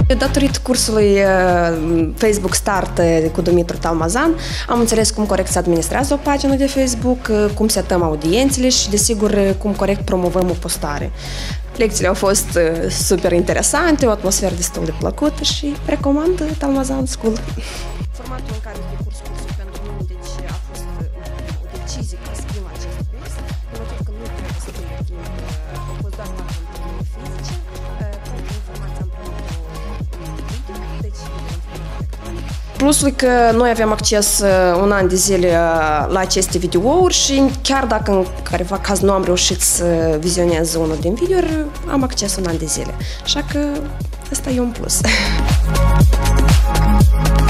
Datorită cursului Facebook Start cu Dumitru Talmazan, am înțeles cum corect se administrează o pagină de Facebook, cum setăm audiențele și, desigur, cum corect promovăm o postare. Lecțiile au fost super interesante, o atmosferă destul de plăcută și recomand Talmazan School. Formatul în care decurs cursul pentru mine, deci a fost o decizie ca să vin la acest curs, în motiv că nu trebuie să fie timp, au fost doar 4 întâlniri fizice, pentru informația am primit video, deci plusul că noi avem acces un an de zile la aceste videouri și chiar dacă în careva caz nu am reușit să vizionez unul din videouri, am acces un an de zile. Așa că ăsta e un plus.